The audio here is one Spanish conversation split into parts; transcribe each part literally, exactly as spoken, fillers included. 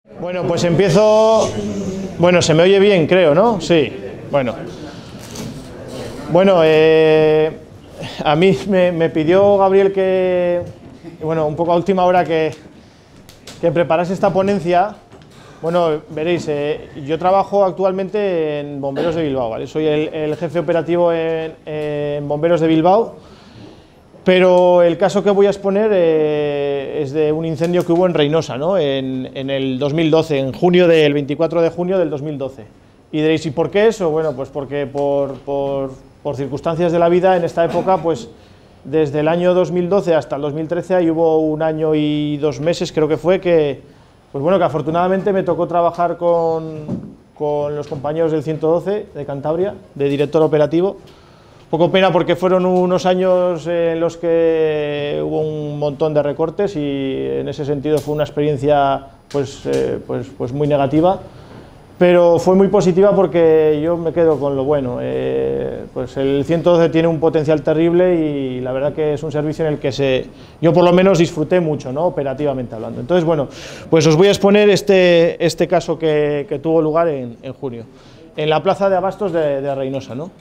Bueno, pues empiezo. Bueno, se me oye bien, creo, ¿no? Sí. Bueno. Bueno, eh, a mí me, me pidió Gabriel que, bueno, un poco a última hora que, que preparase esta ponencia. Bueno, veréis, eh, yo trabajo actualmente en Bomberos de Bilbao, ¿vale? Soy el, el jefe operativo en, en Bomberos de Bilbao. Pero el caso que voy a exponer eh, es de un incendio que hubo en Reinosa, ¿no? en, en el dos mil doce, en junio del veinticuatro de junio del dos mil doce. Y diréis, ¿y por qué eso? Bueno, pues porque por, por, por circunstancias de la vida en esta época, pues desde el año dos mil doce hasta el dos mil trece, ahí hubo un año y dos meses, creo que fue, que, pues bueno, que afortunadamente me tocó trabajar con, con los compañeros del ciento doce de Cantabria, de director operativo. Poco pena porque fueron unos años en los que hubo un montón de recortes y en ese sentido fue una experiencia pues, eh, pues, pues muy negativa, pero fue muy positiva porque yo me quedo con lo bueno. Eh, pues el ciento doce tiene un potencial terrible y la verdad que es un servicio en el que se, yo por lo menos disfruté mucho, ¿no? Operativamente hablando. Entonces, bueno, pues os voy a exponer este, este caso que, que tuvo lugar en, en junio, en la plaza de abastos de, de Reinosa, ¿no?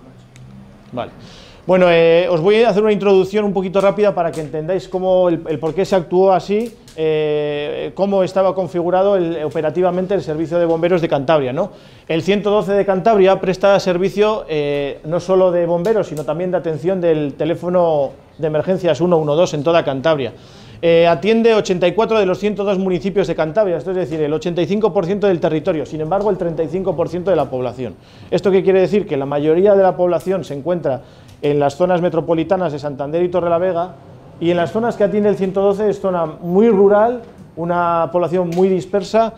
Vale. Bueno, eh, os voy a hacer una introducción un poquito rápida para que entendáis cómo el, el por qué se actuó así, eh, cómo estaba configurado el, operativamente el servicio de bomberos de Cantabria, ¿no? El ciento doce de Cantabria presta servicio eh, no solo de bomberos, sino también de atención del teléfono de emergencias ciento doce en toda Cantabria. Eh, atiende ochenta y cuatro de los ciento dos municipios de Cantabria, esto es decir, el ochenta y cinco por ciento del territorio, sin embargo el treinta y cinco por ciento de la población. ¿Esto qué quiere decir? Que la mayoría de la población se encuentra en las zonas metropolitanas de Santander y Torrelavega, y en las zonas que atiende el ciento doce es zona muy rural, una población muy dispersa,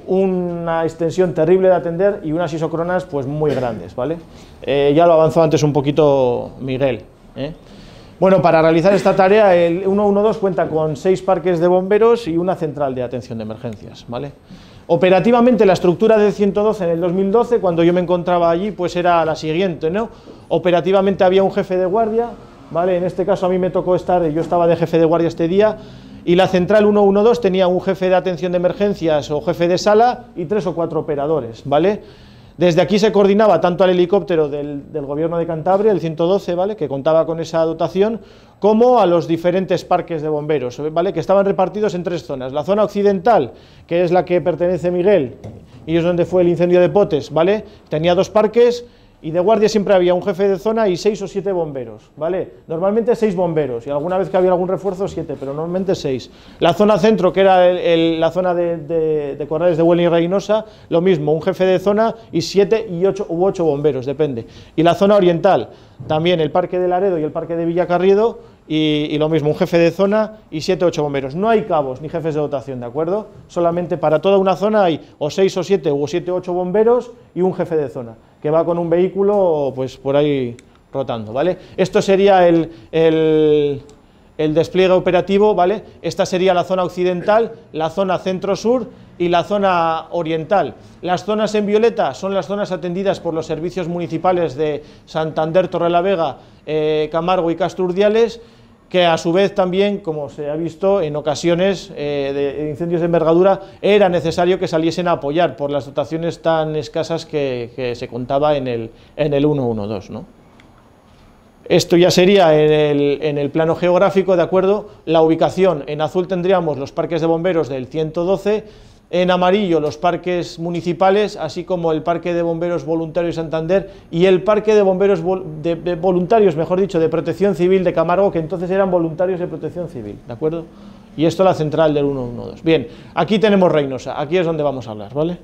una extensión terrible de atender y unas isocronas pues muy grandes, ¿vale? Eh, ya lo avanzó antes un poquito Miguel, ¿eh? Bueno, para realizar esta tarea el ciento doce cuenta con seis parques de bomberos y una central de atención de emergencias, ¿vale? Operativamente la estructura del ciento doce en el dos mil doce, cuando yo me encontraba allí, pues era la siguiente, ¿no? Operativamente había un jefe de guardia, ¿vale? En este caso a mí me tocó estar, yo estaba de jefe de guardia este día, y la central ciento doce tenía un jefe de atención de emergencias o jefe de sala y tres o cuatro operadores, ¿vale? Desde aquí se coordinaba tanto al helicóptero del, del gobierno de Cantabria, el ciento doce, ¿vale?, que contaba con esa dotación, como a los diferentes parques de bomberos, ¿vale?, que estaban repartidos en tres zonas. La zona occidental, que es la que pertenece a Miguel, y es donde fue el incendio de Potes, ¿vale?, tenía dos parques, y de guardia siempre había un jefe de zona y seis o siete bomberos, ¿vale? Normalmente seis bomberos, y alguna vez que había algún refuerzo, siete, pero normalmente seis. La zona centro, que era el, el, la zona de, de, de Corrales de Huelva y Reinosa, lo mismo, un jefe de zona y siete y ocho, u ocho bomberos, depende. Y la zona oriental, también el parque de Laredo y el parque de Villacarriedo, y, y lo mismo, un jefe de zona y siete o ocho bomberos. No hay cabos ni jefes de dotación, ¿de acuerdo? Solamente para toda una zona hay o seis o siete o siete o ocho bomberos y un jefe de zona, que va con un vehículo pues por ahí rotando, ¿vale? Esto sería el, el, el despliegue operativo, ¿vale? Esta sería la zona occidental, la zona centro-sur y la zona oriental. Las zonas en violeta son las zonas atendidas por los servicios municipales de Santander, Torrelavega, eh, Camargo y Castro Urdiales, que a su vez también, como se ha visto en ocasiones eh, de incendios de envergadura, era necesario que saliesen a apoyar por las dotaciones tan escasas que, que se contaba en el, en el ciento doce, ¿no? Esto ya sería en el, en el plano geográfico, ¿de acuerdo? La ubicación, en azul tendríamos los parques de bomberos del ciento doce, en amarillo los parques municipales, así como el Parque de Bomberos Voluntarios Santander y el Parque de Bomberos de, de Voluntarios, mejor dicho, de Protección Civil de Camargo, que entonces eran voluntarios de Protección Civil, ¿de acuerdo? Y esto la central del ciento doce. Bien, aquí tenemos Reinosa, aquí es donde vamos a hablar, ¿vale?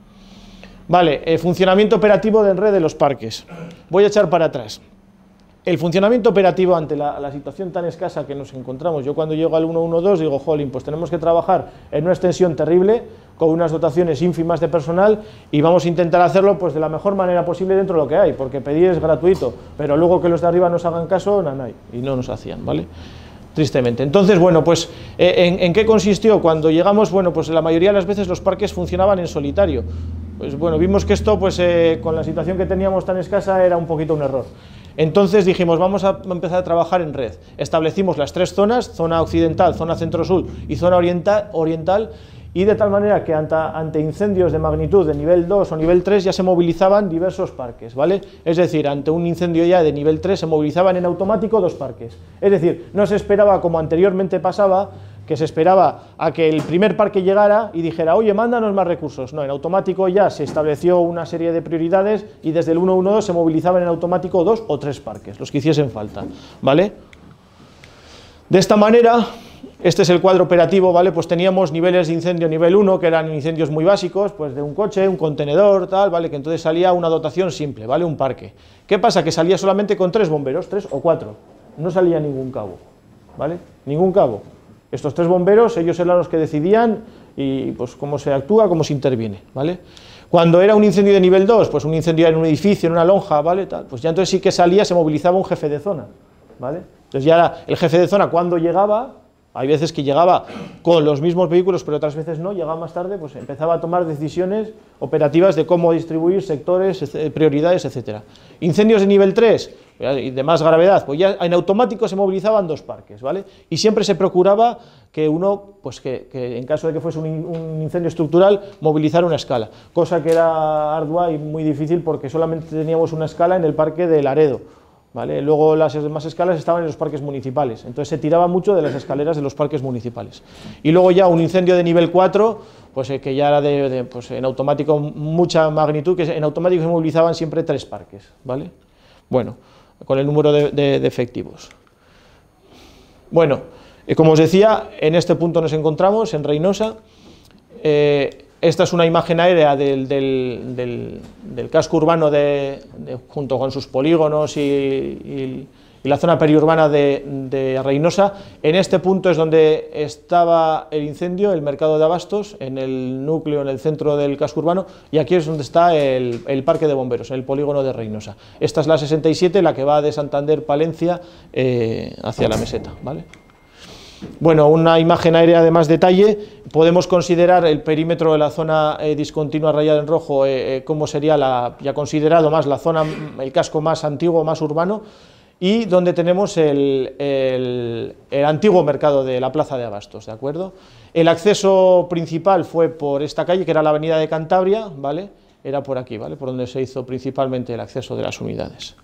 Vale, eh, funcionamiento operativo de red de los parques. Voy a echar para atrás. El funcionamiento operativo ante la, la situación tan escasa que nos encontramos, yo cuando llego al ciento doce digo, jolín, pues tenemos que trabajar en una extensión terrible, con unas dotaciones ínfimas de personal, y vamos a intentar hacerlo pues de la mejor manera posible dentro de lo que hay, porque pedir es gratuito, pero luego que los de arriba nos hagan caso, nanay, y no nos hacían, ¿vale? Tristemente. Entonces, bueno, pues, eh, ¿en, ¿en qué consistió? Cuando llegamos, bueno, pues la mayoría de las veces los parques funcionaban en solitario. Pues bueno, vimos que esto, pues eh, con la situación que teníamos tan escasa, era un poquito un error. Entonces dijimos, vamos a empezar a trabajar en red. Establecimos las tres zonas, zona occidental, zona centro-sur y zona oriental, oriental y de tal manera que ante, ante incendios de magnitud de nivel dos o nivel tres ya se movilizaban diversos parques, ¿vale? Es decir, ante un incendio ya de nivel tres se movilizaban en automático dos parques, es decir, no se esperaba como anteriormente pasaba, que se esperaba a que el primer parque llegara y dijera, oye, mándanos más recursos. No, en automático ya se estableció una serie de prioridades y desde el uno uno dos se movilizaban en automático dos o tres parques, los que hiciesen falta, ¿vale? De esta manera, este es el cuadro operativo, ¿vale? Pues teníamos niveles de incendio nivel uno, que eran incendios muy básicos, pues de un coche, un contenedor, tal, ¿vale? Que entonces salía una dotación simple, ¿vale? Un parque. ¿Qué pasa? Que salía solamente con tres bomberos, tres o cuatro, no salía ningún cabo, ¿vale? Ningún cabo. Estos tres bomberos, ellos eran los que decidían y pues cómo se actúa, cómo se interviene, ¿vale? Cuando era un incendio de nivel dos, pues un incendio en un edificio, en una lonja, ¿vale? Tal, pues ya entonces sí que salía, se movilizaba un jefe de zona, ¿vale? Entonces ya era el jefe de zona cuando llegaba, hay veces que llegaba con los mismos vehículos, pero otras veces no, llegaba más tarde, pues empezaba a tomar decisiones operativas de cómo distribuir sectores, prioridades, etcétera. Incendios de nivel tres, y de más gravedad, pues ya en automático se movilizaban dos parques, ¿vale? Y siempre se procuraba que uno, pues que, que en caso de que fuese un, un incendio estructural, movilizar una escala, cosa que era ardua y muy difícil porque solamente teníamos una escala en el parque de Laredo, ¿vale? Luego las demás escalas estaban en los parques municipales, entonces se tiraba mucho de las escaleras de los parques municipales. Y luego ya un incendio de nivel cuatro, pues eh, que ya era de, de, pues, en automático mucha magnitud, que en automático se movilizaban siempre tres parques, ¿vale? Bueno, con el número de, de, de efectivos. Bueno, eh, como os decía, en este punto nos encontramos, en Reinosa. Eh, esta es una imagen aérea del, del, del, del casco urbano, de, de, junto con sus polígonos y, y, y la zona periurbana de, de Reinosa. En este punto es donde estaba el incendio, el mercado de abastos, en el núcleo, en el centro del casco urbano, y aquí es donde está el, el parque de bomberos, el polígono de Reinosa. Esta es la sesenta y siete, la que va de Santander, Palencia, eh, hacia la meseta, ¿vale? Bueno, una imagen aérea de más detalle, podemos considerar el perímetro de la zona eh, discontinua rayada en rojo, eh, eh, como sería la, ya considerado más la zona, el casco más antiguo, más urbano, y donde tenemos el, el, el antiguo mercado de la plaza de abastos, ¿de acuerdo? El acceso principal fue por esta calle, que era la avenida de Cantabria, ¿vale? Era por aquí, ¿vale? Por donde se hizo principalmente el acceso de las unidades.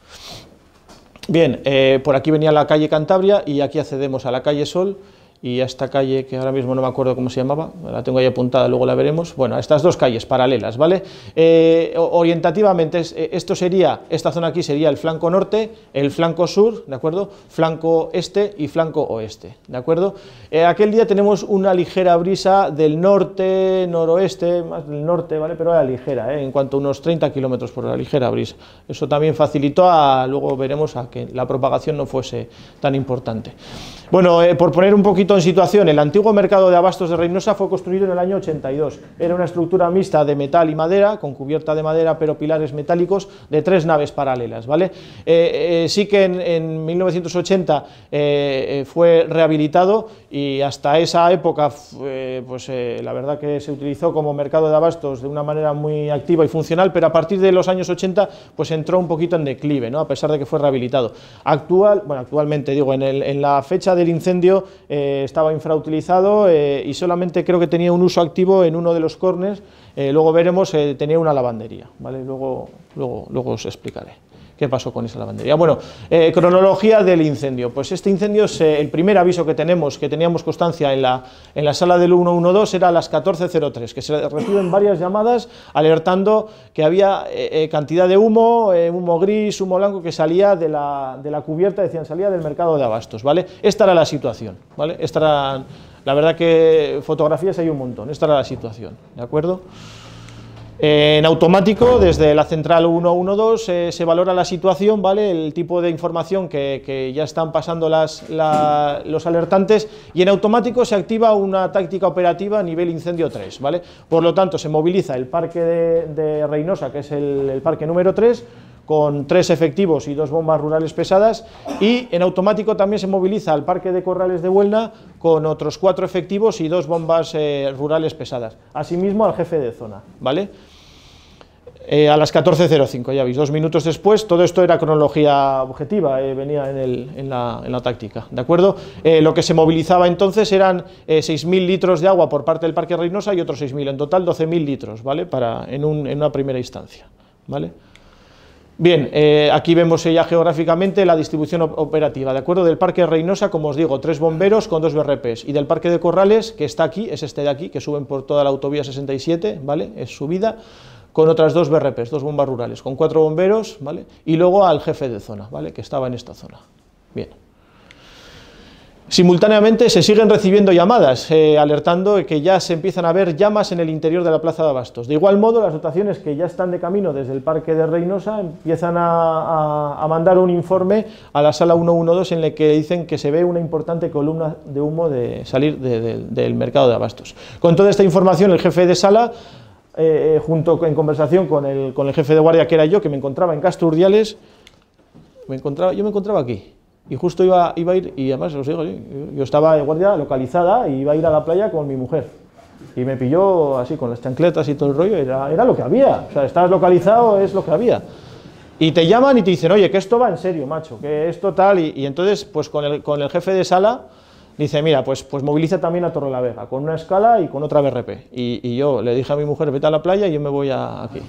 Bien, eh, por aquí venía la calle Cantabria y aquí accedemos a la calle Sol y a esta calle que ahora mismo no me acuerdo cómo se llamaba, la tengo ahí apuntada, luego la veremos. Bueno, a estas dos calles paralelas, ¿vale? Eh, orientativamente, esto sería, esta zona aquí sería el flanco norte, el flanco sur, ¿de acuerdo? Flanco este y flanco oeste, ¿de acuerdo? Eh, aquel día tenemos una ligera brisa del norte, noroeste, más del norte, ¿vale? Pero era ligera, ¿eh? En cuanto a unos treinta kilómetros por hora, ligera brisa. Eso también facilitó, a, luego veremos, a que la propagación no fuese tan importante. Bueno, eh, por poner un poquito en situación, el antiguo mercado de abastos de Reinosa fue construido en el año ochenta y dos. Era una estructura mixta de metal y madera, con cubierta de madera pero pilares metálicos, de tres naves paralelas, ¿vale? Eh, eh, sí que en, en mil novecientos ochenta eh, fue rehabilitado y hasta esa época, eh, pues eh, la verdad que se utilizó como mercado de abastos de una manera muy activa y funcional, pero a partir de los años ochenta pues entró un poquito en declive, ¿no? A pesar de que fue rehabilitado. Actual, bueno, actualmente digo, en, el, en la fecha del incendio eh, estaba infrautilizado eh, y solamente creo que tenía un uso activo en uno de los corners, eh, luego veremos, eh, tenía una lavandería, ¿vale? Luego, luego, luego os explicaré qué pasó con esa lavandería. Bueno, eh, cronología del incendio. Pues este incendio, es, eh, el primer aviso que tenemos, que teníamos constancia en la, en la sala del uno uno dos, era a las catorce cero tres, que se reciben varias llamadas alertando que había eh, eh, cantidad de humo, eh, humo gris, humo blanco, que salía de la, de la cubierta, decían, salía del mercado de abastos, ¿vale? Esta era la situación, ¿vale? Esta era, la verdad que fotografías hay un montón, esta era la situación, ¿de acuerdo? En automático, desde la central uno uno dos, eh, se valora la situación, ¿vale? El tipo de información que, que ya están pasando las, la, los alertantes, y en automático se activa una táctica operativa a nivel incendio tres, ¿vale? Por lo tanto, se moviliza el parque de, de Reinosa, que es el, el parque número tres, con tres efectivos y dos bombas rurales pesadas, y en automático también se moviliza al parque de Corrales de Huelna con otros cuatro efectivos y dos bombas eh, rurales pesadas, asimismo al jefe de zona, ¿vale? eh, a las catorce cero cinco, ya veis, dos minutos después. Todo esto era cronología objetiva, eh, venía en, el, en, la, en la táctica, ¿de acuerdo? Eh, lo que se movilizaba entonces eran eh, seis mil litros de agua por parte del Parque Reynosa y otros seis mil, en total doce mil litros, ¿vale? Para, en, un, en una primera instancia, ¿vale? Bien, eh, aquí vemos ya geográficamente la distribución operativa, ¿de acuerdo? Del Parque Reynosa, como os digo, tres bomberos con dos B R Ps, y del Parque de Corrales, que está aquí, es este de aquí, que suben por toda la autovía sesenta y siete, ¿vale? Es subida, con otras dos B R Ps, dos bombas rurales, con cuatro bomberos, ¿vale? Y luego al jefe de zona, ¿vale? Que estaba en esta zona. Bien. Simultáneamente se siguen recibiendo llamadas, eh, alertando que ya se empiezan a ver llamas en el interior de la Plaza de Abastos. De igual modo, las dotaciones que ya están de camino desde el Parque de Reynosa empiezan a, a, a mandar un informe a la sala ciento doce en el que dicen que se ve una importante columna de humo de salir de, de, del mercado de Abastos. Con toda esta información, el jefe de sala, eh, junto en conversación con el, con el jefe de guardia, que era yo, que me encontraba en Castro Urdiales, me encontraba, yo me encontraba aquí. Y justo iba, iba a ir, y además os digo, yo estaba de guardia localizada y iba a ir a la playa con mi mujer. Y me pilló así con las chancletas y todo el rollo, era, era lo que había. O sea, estabas localizado, es lo que había. Y te llaman y te dicen, oye, que esto va en serio, macho, que esto tal. Y, y entonces, pues con el, con el jefe de sala, dice, mira, pues, pues moviliza también a Torrelavega, con una escala y con otra B R P. Y, y yo le dije a mi mujer, vete a la playa y yo me voy a aquí.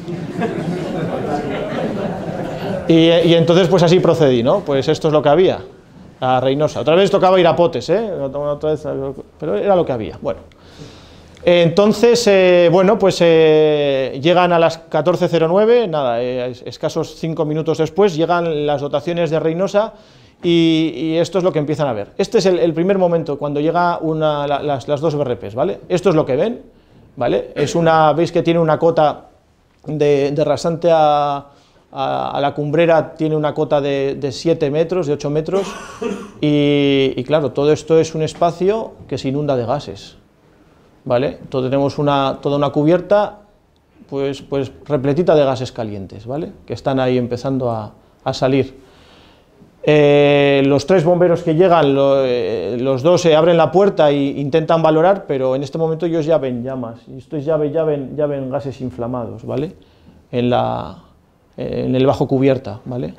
Y, y entonces pues así procedí, ¿no? Pues esto es lo que había, a Reynosa. Otra vez tocaba ir a Potes, ¿eh? Otra vez, pero era lo que había. Bueno, entonces, eh, bueno, pues eh, llegan a las catorce cero nueve, nada, eh, escasos cinco minutos después, llegan las dotaciones de Reynosa y, y esto es lo que empiezan a ver. Este es el, el primer momento, cuando llega una, la, las, las dos B R Ps, ¿vale? Esto es lo que ven, ¿vale? Es una, veis que tiene una cota de, de rasante a... a la cumbrera, tiene una cota de, de siete metros, de ocho metros, y, y claro, todo esto es un espacio que se inunda de gases, ¿vale? Todo, tenemos una, toda una cubierta pues, pues repletita de gases calientes, ¿vale? Que están ahí empezando a, a salir. Eh, los tres bomberos que llegan, lo, eh, los dos se abren la puerta e intentan valorar, pero en este momento ellos ya ven llamas, y estos ya ven, ya ven, ya ven gases inflamados, ¿vale? En la... en el bajo cubierta, ¿vale?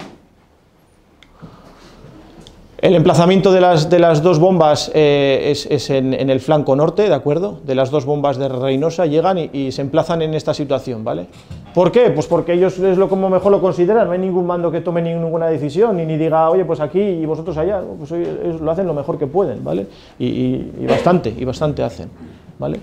El emplazamiento de las, de las dos bombas eh, es, es en, en el flanco norte, ¿de acuerdo? De las dos bombas de Reynosa llegan y, y se emplazan en esta situación, ¿vale? ¿Por qué? Pues porque ellos es lo como mejor lo consideran, no hay ningún mando que tome ninguna decisión, ni, ni diga, oye, pues aquí y vosotros allá, pues ellos lo hacen lo mejor que pueden, ¿vale? Y, y, y bastante, y bastante hacen, ¿vale?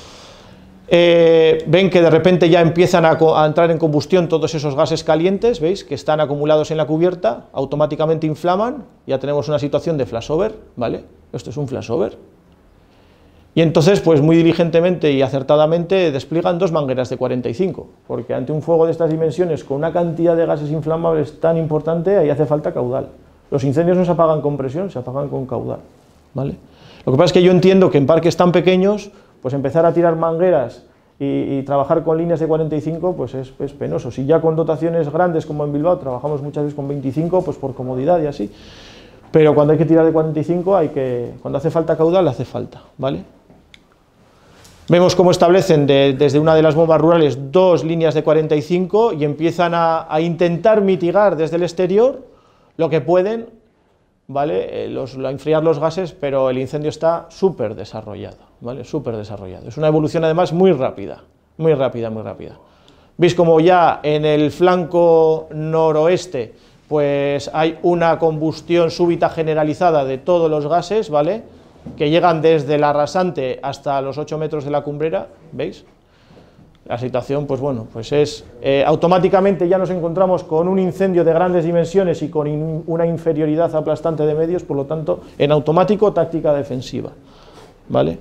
Eh, ven que de repente ya empiezan a, a entrar en combustión todos esos gases calientes, ¿veis? Que están acumulados en la cubierta, automáticamente inflaman, ya tenemos una situación de flashover, ¿vale? Esto es un flashover. Y entonces, pues muy diligentemente y acertadamente despliegan dos mangueras de cuarenta y cinco, porque ante un fuego de estas dimensiones, con una cantidad de gases inflamables tan importante, ahí hace falta caudal. Los incendios no se apagan con presión, se apagan con caudal, ¿vale? Lo que pasa es que yo entiendo que en parques tan pequeños, pues empezar a tirar mangueras y, y trabajar con líneas de cuarenta y cinco, pues es, es penoso. Si ya con dotaciones grandes como en Bilbao trabajamos muchas veces con veinticinco, pues por comodidad y así, pero cuando hay que tirar de cuarenta y cinco, hay que, cuando hace falta caudal, hace falta, ¿vale? Vemos cómo establecen de, desde una de las bombas rurales dos líneas de cuarenta y cinco y empiezan a, a intentar mitigar desde el exterior lo que pueden, ¿vale? Eh, los, a enfriar los gases, pero el incendio está súper desarrollado, ¿vale? Súper desarrollado. Es una evolución además muy rápida, muy rápida, muy rápida. Veis como ya en el flanco noroeste pues hay una combustión súbita generalizada de todos los gases, ¿vale? Que llegan desde la rasante hasta los ocho metros de la cumbrera, ¿veis? La situación, pues bueno, pues es, eh, automáticamente ya nos encontramos con un incendio de grandes dimensiones y con in, una inferioridad aplastante de medios, por lo tanto, en automático, táctica defensiva, ¿vale?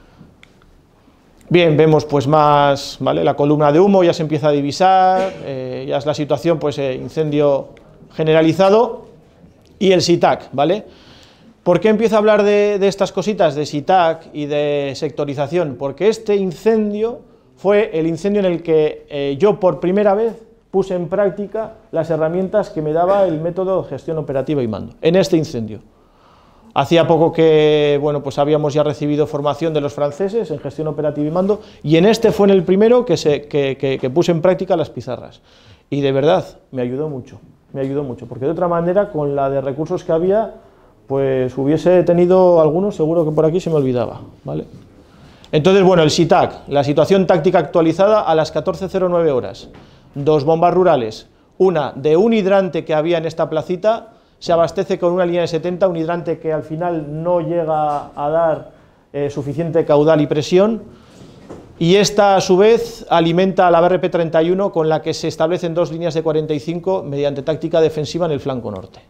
Bien, vemos pues más, ¿vale? La columna de humo ya se empieza a divisar, eh, ya es la situación, pues eh, incendio generalizado, y el SITAC, ¿vale? ¿Por qué empiezo a hablar de, de estas cositas, de SITAC y de sectorización? Porque este incendio fue el incendio en el que eh, yo por primera vez puse en práctica las herramientas que me daba el método gestión operativa y mando, en este incendio. Hacía poco que, bueno, pues habíamos ya recibido formación de los franceses en gestión operativa y mando, y en este fue en el primero que, se, que, que, que puse en práctica las pizarras. Y de verdad, me ayudó mucho, me ayudó mucho, porque de otra manera, con la de recursos que había, pues hubiese tenido algunos, seguro que por aquí se me olvidaba, ¿vale? Entonces, bueno, el SITAC, la situación táctica actualizada a las catorce cero nueve horas, dos bombas rurales, una de un hidrante que había en esta placita, se abastece con una línea de setenta, un hidrante que al final no llega a dar eh, suficiente caudal y presión, y esta a su vez alimenta a la B R P treinta y uno con la que se establecen dos líneas de cuarenta y cinco mediante táctica defensiva en el flanco norte.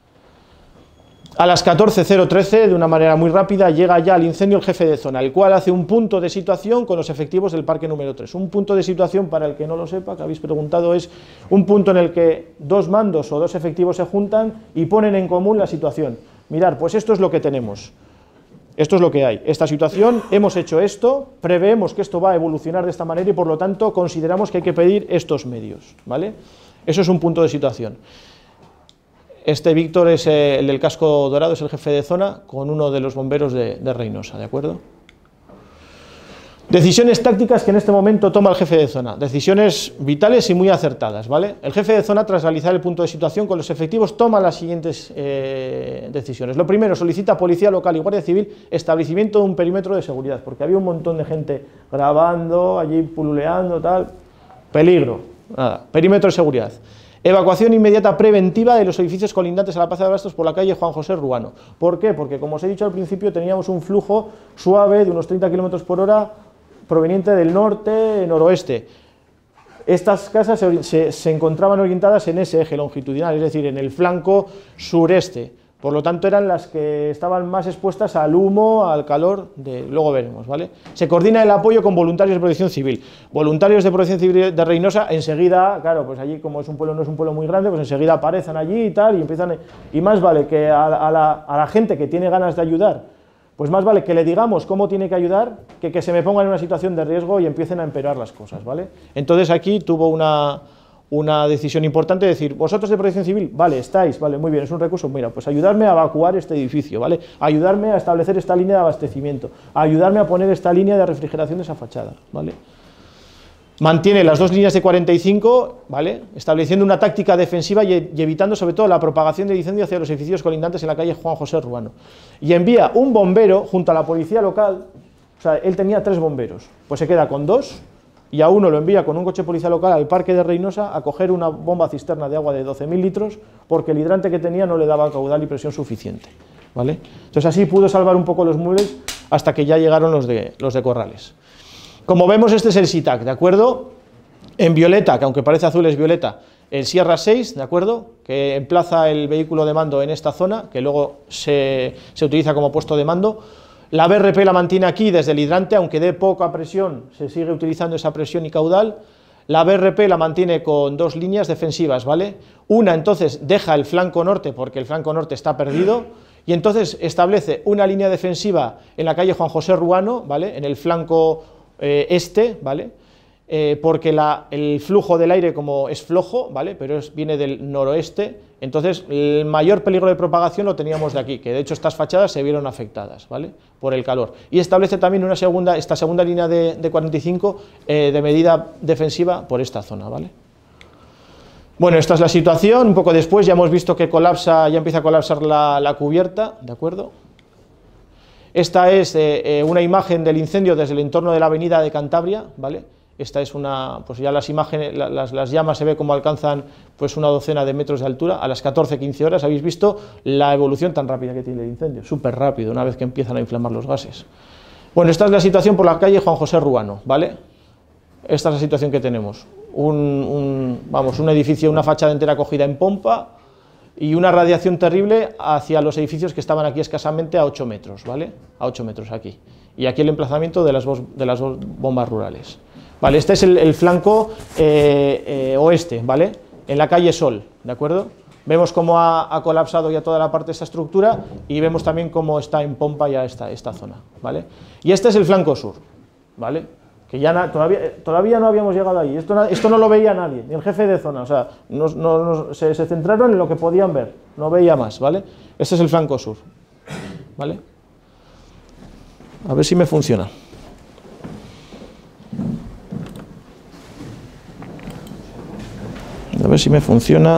A las catorce cero trece, de una manera muy rápida, llega ya al incendio el jefe de zona, el cual hace un punto de situación con los efectivos del parque número tres. Un punto de situación, para el que no lo sepa, que habéis preguntado, es un punto en el que dos mandos o dos efectivos se juntan y ponen en común la situación. Mirad, pues esto es lo que tenemos, esto es lo que hay, esta situación, hemos hecho esto, preveemos que esto va a evolucionar de esta manera y por lo tanto consideramos que hay que pedir estos medios, ¿vale? Eso es un punto de situación. Este Víctor es eh, el del casco dorado, es el jefe de zona, con uno de los bomberos de, de Reynosa, ¿de acuerdo? Decisiones tácticas que en este momento toma el jefe de zona, decisiones vitales y muy acertadas, ¿vale? El jefe de zona, tras realizar el punto de situación con los efectivos, toma las siguientes eh, decisiones. Lo primero, solicita a Policía Local y Guardia Civil establecimiento de un perímetro de seguridad, porque había un montón de gente grabando, allí pululeando, tal, peligro, nada, perímetro de seguridad. Evacuación inmediata preventiva de los edificios colindantes a la Plaza de Bastos por la calle Juan José Ruano. ¿Por qué? Porque, como os he dicho al principio, teníamos un flujo suave de unos treinta kilómetros por hora proveniente del norte, noroeste. Estas casas se, se, se encontraban orientadas en ese eje longitudinal, es decir, en el flanco sureste. Por lo tanto, eran las que estaban más expuestas al humo, al calor, de, luego veremos, ¿vale? Se coordina el apoyo con voluntarios de protección civil. Voluntarios de protección civil de Reynosa, enseguida, claro, pues allí como es un pueblo, no es un pueblo muy grande, pues enseguida aparecen allí y tal, y empiezan, y más vale que a, a, la, a la gente que tiene ganas de ayudar, pues más vale que le digamos cómo tiene que ayudar, que que se me ponga en una situación de riesgo y empiecen a empeorar las cosas, ¿vale? Entonces aquí tuvo una... una decisión importante, decir, vosotros de protección civil, vale, estáis, vale, muy bien, es un recurso, mira, pues ayudarme a evacuar este edificio, ¿vale? Ayudarme a establecer esta línea de abastecimiento, ayudarme a poner esta línea de refrigeración de esa fachada, ¿vale? Mantiene las dos líneas de cuarenta y cinco, ¿vale? Estableciendo una táctica defensiva y, y evitando sobre todo la propagación del incendio hacia los edificios colindantes en la calle Juan José Ruano. Y envía un bombero junto a la policía local, o sea, él tenía tres bomberos, pues se queda con dos, y a uno lo envía con un coche de policía local al parque de Reynosa a coger una bomba cisterna de agua de doce mil litros porque el hidrante que tenía no le daba caudal y presión suficiente, ¿vale? Entonces así pudo salvar un poco los muebles hasta que ya llegaron los de, los de Corrales. Como vemos, este es el SITAC, ¿de acuerdo? En violeta, que aunque parece azul es violeta, el Sierra seis, ¿de acuerdo? Que emplaza el vehículo de mando en esta zona, que luego se, se utiliza como puesto de mando. La B R P la mantiene aquí desde el hidrante, aunque dé poca presión, se sigue utilizando esa presión y caudal. La B R P la mantiene con dos líneas defensivas, ¿vale? Una, entonces, deja el flanco norte, porque el flanco norte está perdido, y entonces establece una línea defensiva en la calle Juan José Ruano, ¿vale? En el flanco eh, este, ¿vale? Eh, porque la, el flujo del aire como es flojo, ¿vale? Pero es, viene del noroeste, entonces el mayor peligro de propagación lo teníamos de aquí, que de hecho estas fachadas se vieron afectadas, ¿vale? Por el calor. Y establece también una segunda, esta segunda línea de, de cuarenta y cinco eh, de medida defensiva por esta zona, ¿vale? Bueno, esta es la situación, un poco después ya hemos visto que colapsa, ya empieza a colapsar la, la cubierta, ¿de acuerdo? Esta es eh, eh, una imagen del incendio desde el entorno de la avenida de Cantabria, ¿vale? Esta es una, pues ya las imágenes, las, las llamas se ve como alcanzan pues una docena de metros de altura, a las catorce quince horas, habéis visto la evolución tan rápida que tiene el incendio, súper rápido, una vez que empiezan a inflamar los gases. Bueno, esta es la situación por la calle Juan José Ruano, ¿vale? Esta es la situación que tenemos, un, un, vamos, un edificio, una fachada entera cogida en pompa y una radiación terrible hacia los edificios que estaban aquí escasamente a ocho metros, ¿vale? A ocho metros aquí, y aquí el emplazamiento de las, de las dos bombas rurales. Vale, este es el, el flanco eh, eh, oeste, ¿vale? En la calle Sol, ¿de acuerdo? Vemos cómo ha, ha colapsado ya toda la parte de esta estructura y vemos también cómo está en pompa ya esta, esta zona, ¿vale? Y este es el flanco sur, ¿vale? Que ya na, todavía, todavía no habíamos llegado ahí, esto, esto no lo veía nadie, ni el jefe de zona, o sea, nos, nos, nos, se, se centraron en lo que podían ver, no veía más, ¿vale? Este es el flanco sur. ¿vale? A ver si me funciona. A ver si me funciona.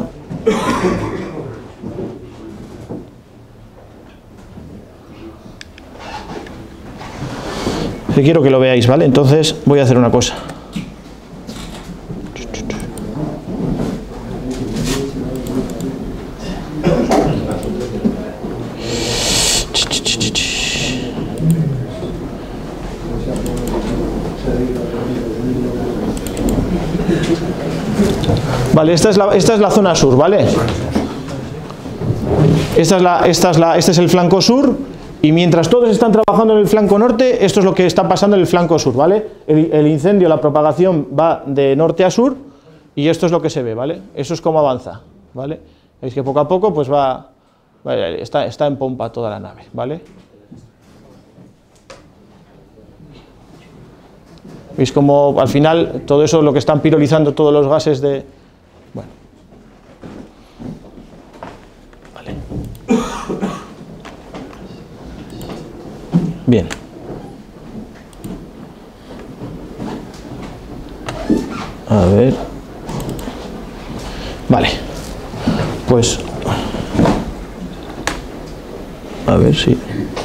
Que quiero que lo veáis, ¿vale? Entonces voy a hacer una cosa. Vale, esta es la, esta es la zona sur, ¿vale? Esta es la, esta es la, este es el flanco sur, y mientras todos están trabajando en el flanco norte, esto es lo que está pasando en el flanco sur, ¿vale? El, el incendio, la propagación va de norte a sur, y esto es lo que se ve, ¿vale? Eso es como avanza, ¿vale? Veis que poco a poco pues va, vale, está, está en pompa toda la nave, ¿vale? Veis como al final todo eso, lo que están pirolizando todos los gases de... Bueno. Vale. Bien. A ver. Vale. Pues... A ver si...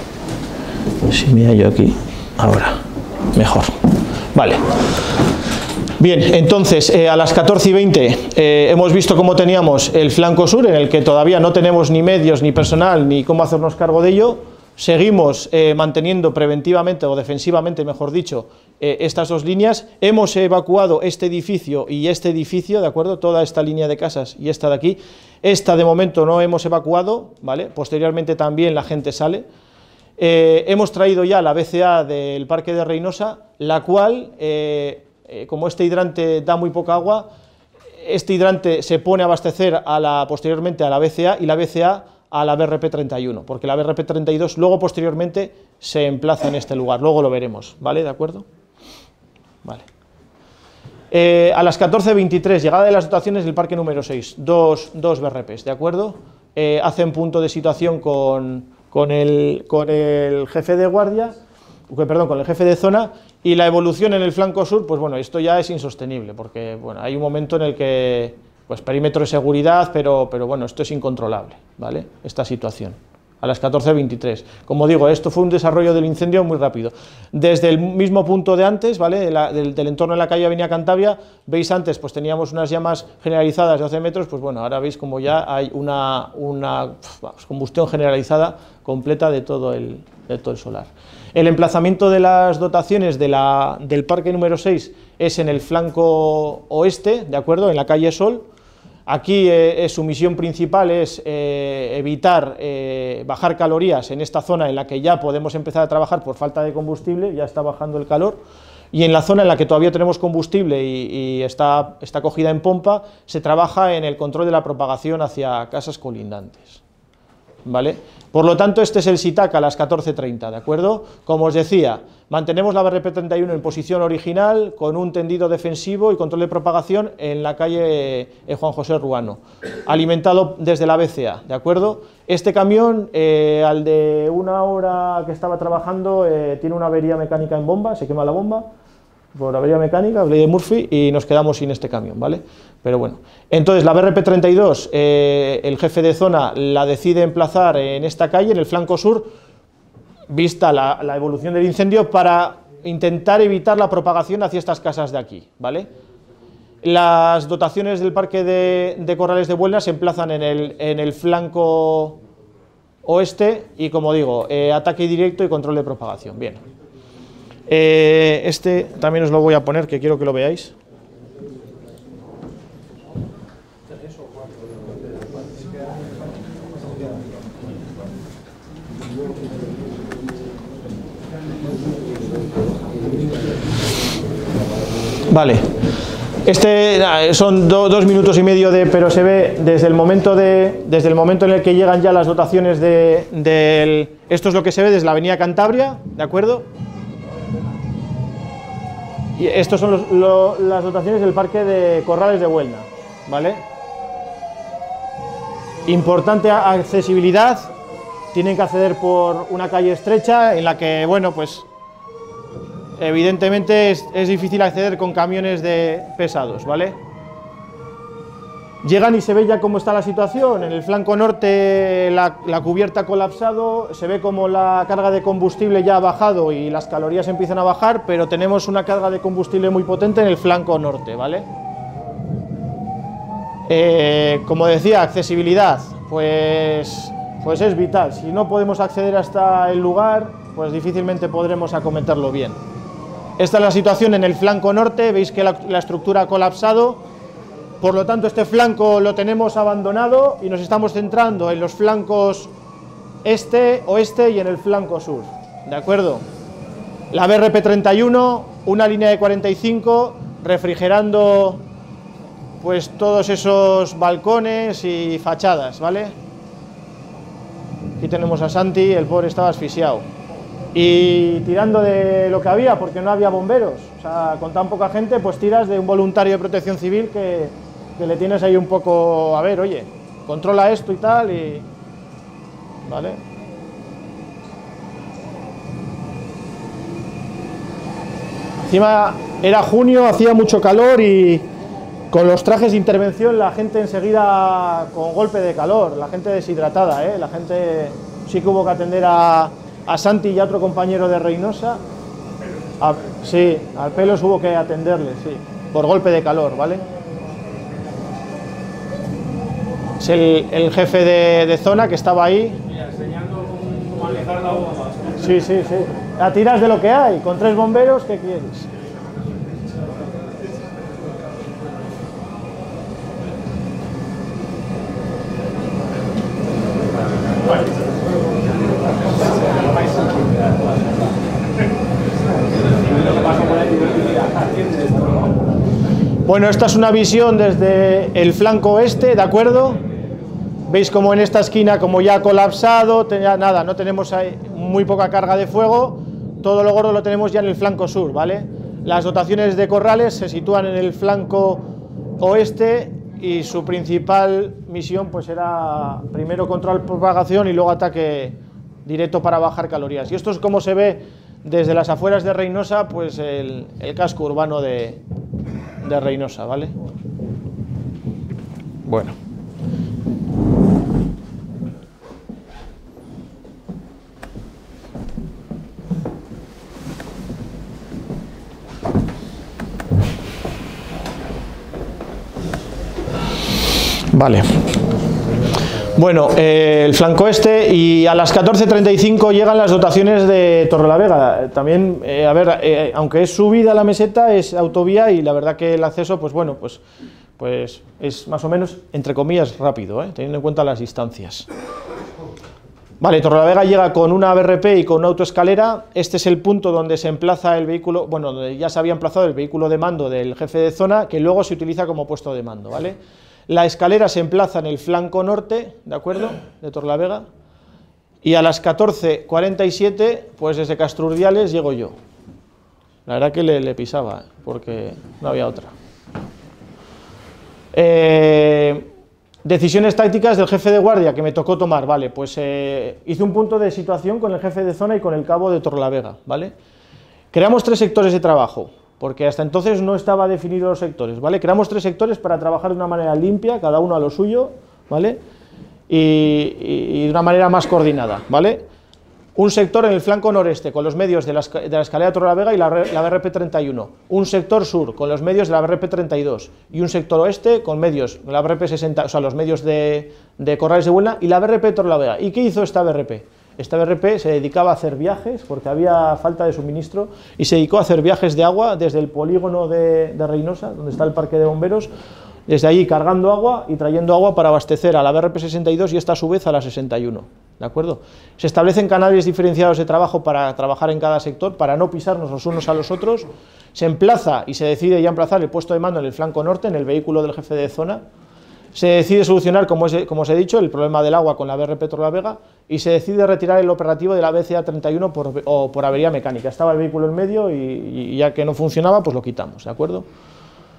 Si me hallo aquí. Ahora. Mejor. Vale. Bien, entonces eh, a las catorce y veinte eh, hemos visto cómo teníamos el flanco sur, en el que todavía no tenemos ni medios, ni personal, ni cómo hacernos cargo de ello. Seguimos eh, manteniendo preventivamente o defensivamente, mejor dicho, eh, estas dos líneas. Hemos evacuado este edificio y este edificio, ¿de acuerdo? Toda esta línea de casas y esta de aquí. Esta de momento no hemos evacuado, ¿vale? Posteriormente también la gente sale. Eh, hemos traído ya la B C A del Parque de Reynosa, la cual, eh, eh, como este hidrante da muy poca agua, este hidrante se pone a abastecer a la, posteriormente a la B C A y la B C A a la B R P treinta y uno, porque la B R P treinta y dos luego posteriormente se emplaza en este lugar, luego lo veremos, ¿vale? ¿De acuerdo? Vale. Eh, a las catorce veintitrés, llegada de las dotaciones del parque número seis, dos, dos B R Ps, ¿de acuerdo? Eh, hacen punto de situación con, con, el, con el jefe de guardia, perdón, con el jefe de zona, y la evolución en el flanco sur, pues bueno, esto ya es insostenible, porque bueno, hay un momento en el que, pues perímetro de seguridad, pero, pero bueno, esto es incontrolable, ¿vale? Esta situación. A las catorce veintitrés. Como digo, esto fue un desarrollo del incendio muy rápido. Desde el mismo punto de antes, ¿vale? De la, del, del entorno de la calle Avenida Cantabria, veis antes, pues teníamos unas llamas generalizadas de doce metros, pues bueno, ahora veis como ya hay una, una vamos, combustión generalizada completa de todo, el, de todo el solar. El emplazamiento de las dotaciones de la, del parque número seis es en el flanco oeste, ¿de acuerdo? En la calle Sol. Aquí eh, su misión principal es eh, evitar eh, bajar calorías en esta zona en la que ya podemos empezar a trabajar por falta de combustible, ya está bajando el calor, y en la zona en la que todavía tenemos combustible y, y está, está cogida en pompa, se trabaja en el control de la propagación hacia casas colindantes, ¿vale? Por lo tanto, este es el SITAC a las catorce treinta, ¿de acuerdo? Como os decía, mantenemos la B R P treinta y uno en posición original, con un tendido defensivo y control de propagación en la calle eh, Juan José Ruano, alimentado desde la B C A, ¿de acuerdo? Este camión, eh, al de una hora que estaba trabajando, eh, tiene una avería mecánica en bomba, se quema la bomba, por avería mecánica, ley de Murphy, y nos quedamos sin este camión, ¿vale? Pero bueno, entonces la B R P treinta y dos, eh, el jefe de zona la decide emplazar en esta calle, en el flanco sur, vista la, la evolución del incendio, para intentar evitar la propagación hacia estas casas de aquí, ¿vale? Las dotaciones del parque de, de Corrales de Buelna se emplazan en el, en el flanco oeste y, como digo, eh, ataque directo y control de propagación. Bien. Eh, este también os lo voy a poner, que quiero que lo veáis. Vale, este son do, dos minutos y medio de, pero se ve desde el momento de, desde el momento en el que llegan ya las dotaciones de, del, esto es lo que se ve desde la Avenida Cantabria, ¿de acuerdo? Y estos son los, lo, las dotaciones del parque de Corrales de Buelna, ¿vale? Importante accesibilidad tienen que acceder por una calle estrecha en la que, bueno, pues evidentemente es, es difícil acceder con camiones de pesados, ¿vale? Llegan y se ve ya cómo está la situación. En el flanco norte la, la cubierta ha colapsado, se ve como la carga de combustible ya ha bajado y las calorías empiezan a bajar, pero tenemos una carga de combustible muy potente en el flanco norte, ¿vale? Eh, como decía, accesibilidad, pues, pues es vital. Si no podemos acceder hasta el lugar, pues difícilmente podremos acometerlo bien. Esta es la situación en el flanco norte, veis que la, la estructura ha colapsado. Por lo tanto, este flanco lo tenemos abandonado y nos estamos centrando en los flancos este, oeste y en el flanco sur, ¿de acuerdo? La B R P treinta y uno, una línea de cuarenta y cinco, refrigerando pues todos esos balcones y fachadas, ¿vale? Aquí tenemos a Santi, el pobre estaba asfixiado. Y tirando de lo que había, porque no había bomberos. O sea, con tan poca gente, pues tiras de un voluntario de protección civil que... que le tienes ahí un poco, a ver, oye, controla esto y tal, y... ¿vale? Encima era junio, hacía mucho calor y con los trajes de intervención la gente enseguida con golpe de calor, la gente deshidratada, ¿eh? La gente sí que hubo que atender a, a Santi y a otro compañero de Reynosa. A, sí, al Pelos hubo que atenderle, sí, por golpe de calor, ¿vale? Es el, el jefe de, de zona que estaba ahí. Mira, enseñando cómo manejar la bomba. Sí, sí, sí. La tiras de lo que hay. Con tres bomberos, ¿qué quieres? Bueno, esta es una visión desde el flanco oeste, ¿de acuerdo? Veis como en esta esquina, como ya ha colapsado, ya nada, no tenemos ahí muy poca carga de fuego, todo lo gordo lo tenemos ya en el flanco sur, ¿vale? Las dotaciones de corrales se sitúan en el flanco oeste y su principal misión pues era primero control de propagación y luego ataque directo para bajar calorías. Y esto es como se ve desde las afueras de Reynosa, pues el, el casco urbano de, de Reynosa, ¿vale? Bueno. Vale. Bueno, eh, el flanco este, y a las catorce treinta y cinco llegan las dotaciones de Torrelavega. También, eh, a ver, eh, aunque es subida a la meseta, es autovía y la verdad que el acceso, pues bueno, pues, pues es más o menos, entre comillas, rápido, ¿eh? Teniendo en cuenta las distancias. Vale, Torrelavega llega con una B R P y con una autoescalera. Este es el punto donde se emplaza el vehículo, bueno, donde ya se había emplazado el vehículo de mando del jefe de zona, que luego se utiliza como puesto de mando, ¿vale? La escalera se emplaza en el flanco norte, ¿de acuerdo?, de Torrelavega, y a las catorce cuarenta y siete, pues desde Castrurdiales llego yo. La verdad que le, le pisaba, porque no había otra. Eh, decisiones tácticas del jefe de guardia que me tocó tomar, vale, pues eh, hice un punto de situación con el jefe de zona y con el cabo de Torrelavega, ¿vale? Creamos tres sectores de trabajo, porque hasta entonces no estaba definido los sectores, ¿vale? Creamos tres sectores para trabajar de una manera limpia, cada uno a lo suyo, ¿vale? Y, y de una manera más coordinada, ¿vale? Un sector en el flanco noreste, con los medios de la, de la escalera Torrelavega y la, la B R P treinta y uno. Un sector sur, con los medios de la B R P treinta y dos. Y un sector oeste, con medios de la B R P sesenta, o sea, los medios de, de Corrales de Buelna y la B R P Torrelavega. ¿Y qué hizo esta B R P? Esta B R P se dedicaba a hacer viajes, porque había falta de suministro, y se dedicó a hacer viajes de agua desde el polígono de, de Reynosa, donde está el parque de bomberos, desde allí cargando agua y trayendo agua para abastecer a la B R P sesenta y dos y esta a su vez a la sesenta y uno, ¿de acuerdo? Se establecen canales diferenciados de trabajo para trabajar en cada sector, para no pisarnos los unos a los otros. Se emplaza y se decide ya emplazar el puesto de mando en el flanco norte, en el vehículo del jefe de zona. Se decide solucionar, como, es, como os he dicho, el problema del agua con la B R P Torrelavega y se decide retirar el operativo de la B C A treinta y uno por, o por avería mecánica. Estaba el vehículo en medio y, y ya que no funcionaba, pues lo quitamos, ¿de acuerdo?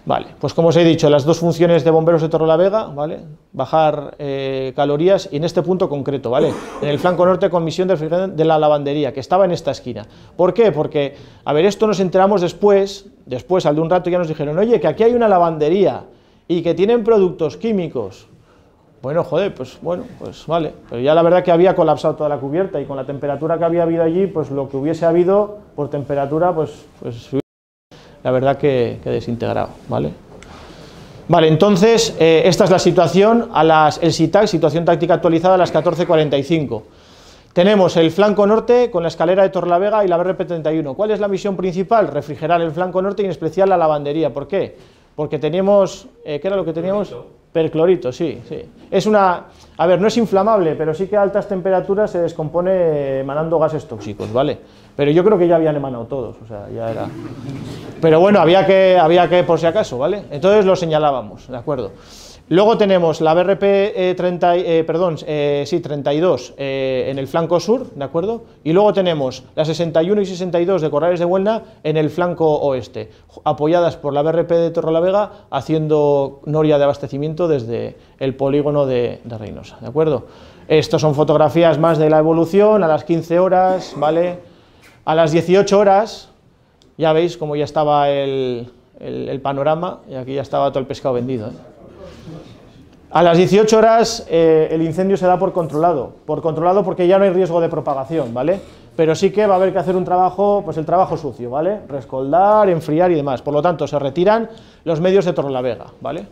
Vale, pues como os he dicho, las dos funciones de bomberos de Torrelavega, ¿vale? Bajar eh, calorías y en este punto concreto, ¿vale? En el flanco norte con misión de, de la lavandería, que estaba en esta esquina. ¿Por qué? Porque, a ver, esto nos enteramos después, después al de un rato ya nos dijeron, oye, que aquí hay una lavandería y que tienen productos químicos. Bueno, joder, pues bueno, pues vale, pero ya la verdad que había colapsado toda la cubierta y con la temperatura que había habido allí, pues lo que hubiese habido por temperatura, pues... pues la verdad que, que desintegrado, ¿vale? Vale, entonces, eh, esta es la situación, a las, el SITAC, situación táctica actualizada a las catorce cuarenta y cinco. Tenemos el flanco norte con la escalera de Torrelavega y la B R P treinta y uno. ¿Cuál es la misión principal? Refrigerar el flanco norte y en especial la lavandería. ¿Por qué? Porque teníamos, eh, ¿qué era lo que teníamos? Perclorito, sí, sí. Es una, a ver, no es inflamable, pero sí que a altas temperaturas se descompone emanando gases tóxicos, ¿vale? Pero yo creo que ya habían emanado todos, o sea, ya era... Pero bueno, había que, había que por si acaso, ¿vale? Entonces lo señalábamos, ¿de acuerdo? Luego tenemos la B R P eh, treinta, eh, perdón, eh, sí, treinta y dos eh, en el flanco sur, ¿de acuerdo? Y luego tenemos la sesenta y uno y sesenta y dos de Corrales de Buelna en el flanco oeste, apoyadas por la B R P de Torrelavega, haciendo noria de abastecimiento desde el polígono de, de Reynosa, ¿de acuerdo? Estos son fotografías más de la evolución, a las quince horas, ¿vale? A las dieciocho horas, ya veis cómo ya estaba el, el, el panorama, y aquí ya estaba todo el pescado vendido, ¿eh? A las dieciocho horas eh, el incendio se da por controlado, por controlado porque ya no hay riesgo de propagación, ¿vale? Pero sí que va a haber que hacer un trabajo, pues el trabajo sucio, ¿vale? Rescoldar, enfriar y demás, por lo tanto se retiran los medios de Torrelavega, ¿vale?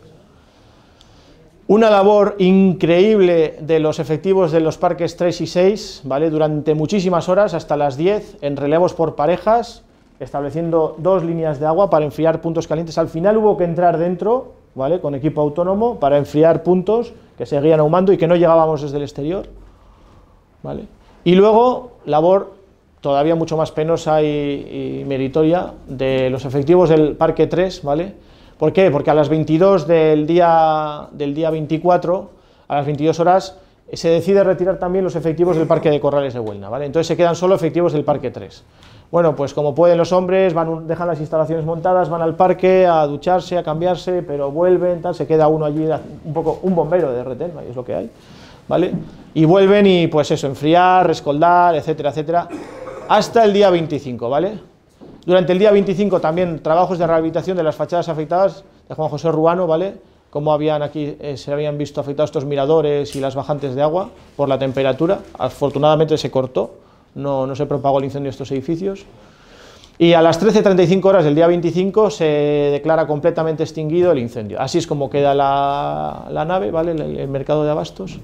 Una labor increíble de los efectivos de los parques tres y seis, ¿vale? Durante muchísimas horas, hasta las diez, en relevos por parejas, estableciendo dos líneas de agua para enfriar puntos calientes. Al final hubo que entrar dentro, ¿vale? Con equipo autónomo para enfriar puntos que seguían ahumando y que no llegábamos desde el exterior, ¿vale? Y luego, labor todavía mucho más penosa y, y meritoria de los efectivos del parque tres, ¿vale? ¿Por qué? Porque a las veintidós del día, del día veinticuatro, a las veintidós horas, se decide retirar también los efectivos del parque de Corrales de Buelna, ¿vale? Entonces se quedan solo efectivos del parque tres. Bueno, pues como pueden los hombres, van, dejan las instalaciones montadas, van al parque a ducharse, a cambiarse, pero vuelven, tal, se queda uno allí, un poco, un bombero de retén, es lo que hay, ¿vale? Y vuelven y pues eso, enfriar, rescoldar, etcétera, etcétera, hasta el día veinticinco, ¿vale? Durante el día veinticinco también trabajos de rehabilitación de las fachadas afectadas de Juan José Ruano, ¿vale? Como habían aquí, eh, se habían visto afectados estos miradores y las bajantes de agua por la temperatura, afortunadamente se cortó. No, no se propagó el incendio de estos edificios. Y a las trece treinta y cinco horas del día veinticinco se declara completamente extinguido el incendio. Así es como queda la, la nave, ¿vale? El, el mercado de abastos.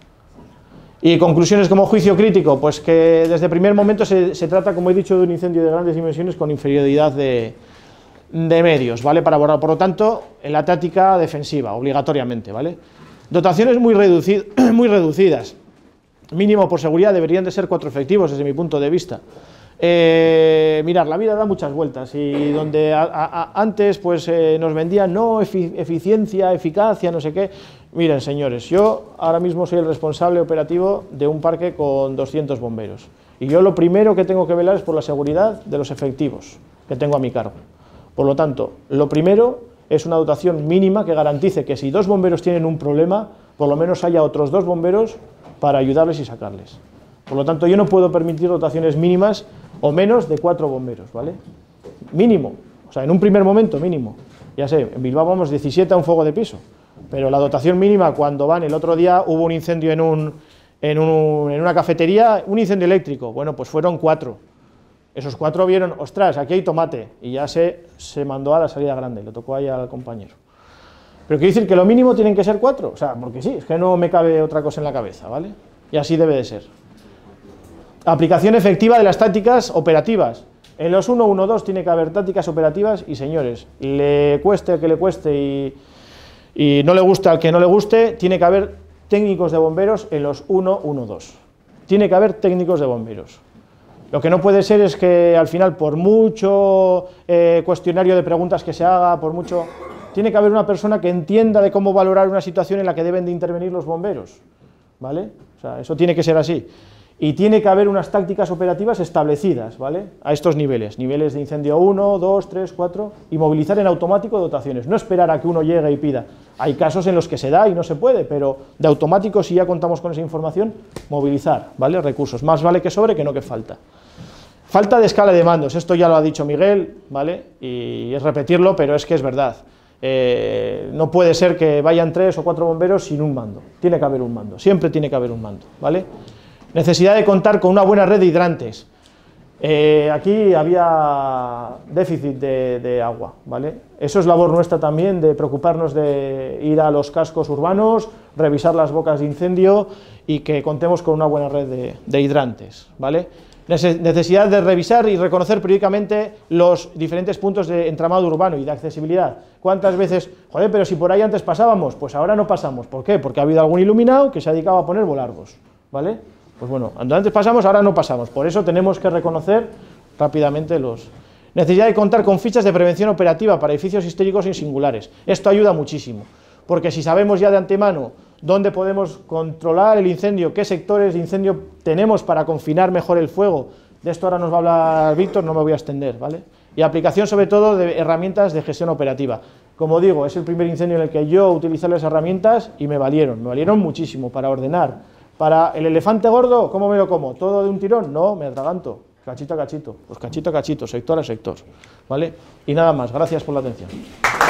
Y conclusiones como juicio crítico, pues que desde el primer momento se, se trata, como he dicho, de un incendio de grandes dimensiones con inferioridad de, de medios, ¿vale? Para abordar, por lo tanto, en la táctica defensiva, obligatoriamente, ¿vale? Dotaciones muy, reducid, muy reducidas. Mínimo por seguridad deberían de ser cuatro efectivos desde mi punto de vista. Eh, mirar, la vida da muchas vueltas y donde a, a, antes pues eh, nos vendían no efi eficiencia, eficacia, no sé qué. Miren, señores, yo ahora mismo soy el responsable operativo de un parque con doscientos bomberos y yo lo primero que tengo que velar es por la seguridad de los efectivos que tengo a mi cargo. Por lo tanto, lo primero es una dotación mínima que garantice que si dos bomberos tienen un problema, por lo menos haya otros dos bomberos para ayudarles y sacarles. Por lo tanto, yo no puedo permitir dotaciones mínimas o menos de cuatro bomberos, ¿vale? Mínimo, o sea, en un primer momento mínimo. Ya sé, en Bilbao vamos diecisiete a un fuego de piso, pero la dotación mínima cuando van, el otro día hubo un incendio en, un, en, un, en una cafetería, un incendio eléctrico, bueno, pues fueron cuatro. Esos cuatro vieron, ostras, aquí hay tomate, y ya se, se mandó a la salida grande, le tocó ahí al compañero. Pero quiere decir que lo mínimo tienen que ser cuatro, o sea, porque sí, es que no me cabe otra cosa en la cabeza, ¿vale? Y así debe de ser. Aplicación efectiva de las tácticas operativas. En los uno uno dos tiene que haber tácticas operativas y, señores, le cueste al que le cueste y, y no le guste al que no le guste, tiene que haber técnicos de bomberos en los uno uno dos. Tiene que haber técnicos de bomberos. Lo que no puede ser es que al final, por mucho eh, cuestionario de preguntas que se haga, por mucho... Tiene que haber una persona que entienda de cómo valorar una situación en la que deben de intervenir los bomberos, ¿vale? O sea, eso tiene que ser así. y tiene que haber unas tácticas operativas establecidas, ¿vale? A estos niveles, niveles de incendio uno, dos, tres, cuatro, y movilizar en automático dotaciones, no esperar a que uno llegue y pida. Hay casos en los que se da y no se puede, pero de automático, si ya contamos con esa información, movilizar, ¿vale? Recursos, más vale que sobre que no que falta. Falta de escala de mandos, esto ya lo ha dicho Miguel, ¿vale? Y es repetirlo, pero es que es verdad. Eh, no puede ser que vayan tres o cuatro bomberos sin un mando, tiene que haber un mando, siempre tiene que haber un mando, ¿vale? Necesidad de contar con una buena red de hidrantes. Eh, aquí había déficit de, de agua, ¿vale? Eso es labor nuestra también, de preocuparnos de ir a los cascos urbanos, revisar las bocas de incendio y que contemos con una buena red de, de hidrantes, ¿vale? Necesidad de revisar y reconocer periódicamente los diferentes puntos de entramado urbano y de accesibilidad. ¿Cuántas veces, joder, pero si por ahí antes pasábamos? Pues ahora no pasamos. ¿Por qué? Porque ha habido algún iluminado que se ha dedicado a poner volardos, ¿vale? Pues bueno, antes pasamos, ahora no pasamos. Por eso tenemos que reconocer rápidamente los... Necesidad de contar con fichas de prevención operativa para edificios históricos y singulares. Esto ayuda muchísimo, porque si sabemos ya de antemano dónde podemos controlar el incendio, qué sectores de incendio tenemos para confinar mejor el fuego, de esto ahora nos va a hablar Víctor, no me voy a extender, ¿vale? Y aplicación sobre todo de herramientas de gestión operativa. Como digo, es el primer incendio en el que yo utilicé las herramientas y me valieron, me valieron muchísimo para ordenar. Para el elefante gordo, ¿cómo me lo como? ¿Todo de un tirón? No, me atraganto, cachito a cachito, pues cachito a cachito, sector a sector, ¿vale? Y nada más, gracias por la atención.